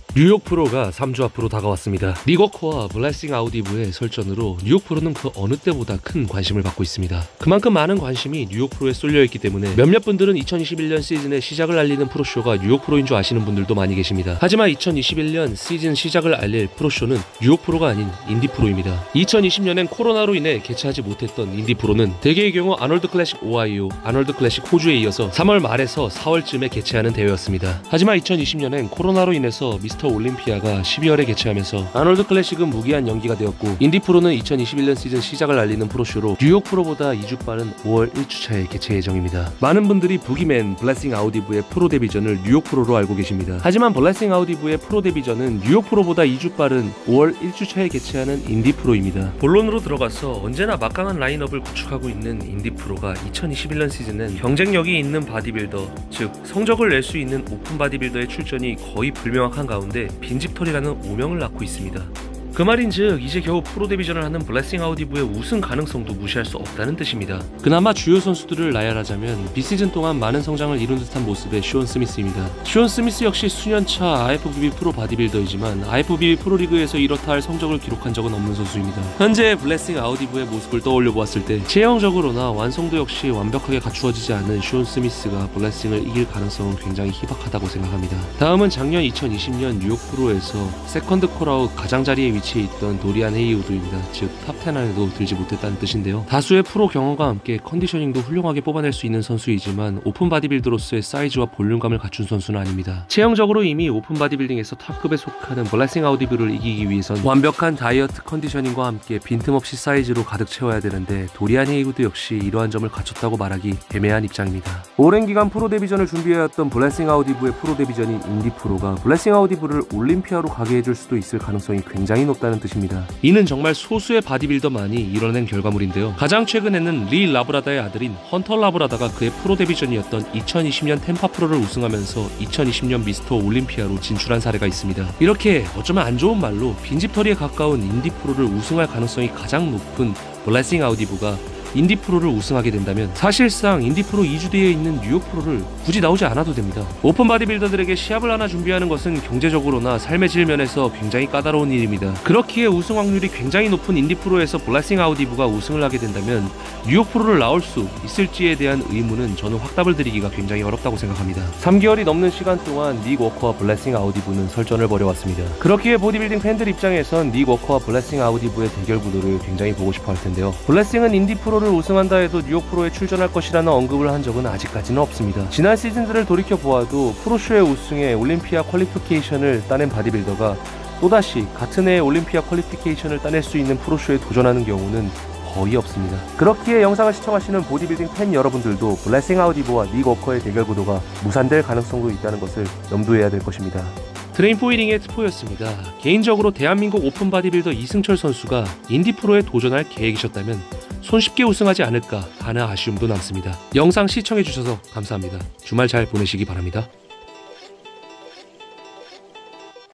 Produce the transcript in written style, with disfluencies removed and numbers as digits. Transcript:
뉴욕 프로가 3주 앞으로 다가왔습니다. 리거커와 블레싱 아우디브의 설전으로 뉴욕 프로는 그 어느 때보다 큰 관심을 받고 있습니다. 그만큼 많은 관심이 뉴욕 프로에 쏠려있기 때문에 몇몇 분들은 2021년 시즌의 시작을 알리는 프로쇼가 뉴욕 프로인 줄 아시는 분들도 많이 계십니다. 하지만 2021년 시즌 시작을 알릴 프로쇼는 뉴욕 프로가 아닌 인디 프로입니다. 2020년엔 코로나로 인해 개최하지 못했던 인디 프로는 대개의 경우 아놀드 클래식 오하이오, 아놀드 클래식 호주에 이어서 3월 말에서 4월쯤에 개최하는 대회였습니다. 하지만 2020년엔 코로나로 인해서 미스터 올림피아가 12월에 개최하면서 아놀드 클래식은 무기한 연기가 되었고, 인디 프로는 2021년 시즌 시작을 알리는 프로쇼로 뉴욕 프로보다 2주 빠른 5월 1주차에 개최 예정입니다. 많은 분들이 부기맨 블레싱 아우디브의 프로 데뷔전을 뉴욕 프로로 알고 계십니다. 하지만 블레싱 아우디브의 프로 데뷔전은 뉴욕 프로보다 2주 빠른 5월 1주차에 개최하는 인디 프로입니다. 본론으로 들어가서 언제나 막강한 라인업을 구축하고 있는 인디 프로가 2021년 시즌은 경쟁력이 있는 바디빌더, 즉 성적을 낼 수 있는 오픈 바디빌더의 출전이 거의 불명확한 가운데 빈집털이라는 오명을 낳고 있습니다. 그 말인즉 이제 겨우 프로 데뷔전을 하는 블레싱 아우디브의 우승 가능성도 무시할 수 없다는 뜻입니다. 그나마 주요 선수들을 나열하자면 비시즌 동안 많은 성장을 이룬 듯한 모습의 시온 스미스입니다. 시온 스미스 역시 수년차 IFBB 프로 바디빌더이지만 IFBB 프로리그에서 이렇다 할 성적을 기록한 적은 없는 선수입니다. 현재 블레싱 아우디브의 모습을 떠올려 보았을 때 체형적으로나 완성도 역시 완벽하게 갖추어지지 않은 시온 스미스가 블레싱을 이길 가능성은 굉장히 희박하다고 생각합니다. 다음은 작년 2020년 뉴욕 프로에서 세컨드 콜아웃 가장자리에 위치해 있던 도리안 헤이우드입니다. 즉 탑10 안에도 들지 못했다는 뜻인데요. 다수의 프로 경험과 함께 컨디셔닝도 훌륭하게 뽑아낼 수 있는 선수이지만 오픈 바디빌더로서의 사이즈와 볼륨감을 갖춘 선수는 아닙니다. 체형적으로 이미 오픈 바디빌딩에서 탑급에 속하는 블레싱 아우디브를 이기기 위해선 완벽한 다이어트 컨디셔닝과 함께 빈틈없이 사이즈로 가득 채워야 되는데, 도리안 헤이우드 역시 이러한 점을 갖췄다고 말하기 애매한 입장입니다. 오랜 기간 프로 데뷔전을 준비해왔던 블레싱 아우디브의 프로 데뷔전인 인디 프로가 블레싱 아우디브를 올림피아로 가게 해줄 수도 있을 가능성이 굉장히 높다는 뜻입니다. 이는 정말 소수의 바디빌더만이 이뤄낸 결과물인데요. 가장 최근에는 리 라브라다의 아들인 헌터 라브라다가 그의 프로 데뷔전이었던 2020년 템파 프로를 우승하면서 2020년 미스터 올림피아로 진출한 사례가 있습니다. 이렇게 어쩌면 안 좋은 말로 빈집털이에 가까운 인디 프로를 우승할 가능성이 가장 높은 블레싱 아우디브가 인디 프로를 우승하게 된다면 사실상 인디 프로 2주 뒤에 있는 뉴욕 프로를 굳이 나오지 않아도 됩니다. 오픈 바디빌더들에게 시합을 하나 준비하는 것은 경제적으로나 삶의 질 면에서 굉장히 까다로운 일입니다. 그렇기에 우승 확률이 굉장히 높은 인디 프로에서 블레싱 아우디브가 우승을 하게 된다면 뉴욕 프로를 나올 수 있을지에 대한 의문은 저는 확답을 드리기가 굉장히 어렵다고 생각합니다. 3개월이 넘는 시간 동안 닉 워커와 블레싱 아우디브는 설전을 벌여왔습니다. 그렇기에 보디빌딩 팬들 입장에선 닉 워커와 블레싱 아우디브의 대결 구도를 굉장히 보고 싶어 할 텐데요. 블레싱은 인디 프로 를 우승한다 해도 뉴욕 프로에 출전할 것이라는 언급을 한 적은 아직까지는 없습니다. 지난 시즌들을 돌이켜 보아도 프로쇼의 우승에 올림피아 퀄리피케이션을 따낸 바디빌더가 또다시 같은 해에 올림피아 퀄리피케이션을 따낼 수 있는 프로쇼에 도전하는 경우는 거의 없습니다. 그렇기에 영상을 시청하시는 보디빌딩 팬 여러분들도 블레싱 아우디브와 닉 워커의 대결 구도가 무산될 가능성도 있다는 것을 염두해야 될 것입니다. 트레인포이링의 트포였습니다. 개인적으로 대한민국 오픈 바디빌더 이승철 선수가 인디 프로에 도전할 계획이셨다면 손쉽게 우승하지 않을까 하는 아쉬움도 남습니다. 영상 시청해주셔서 감사합니다. 주말 잘 보내시기 바랍니다.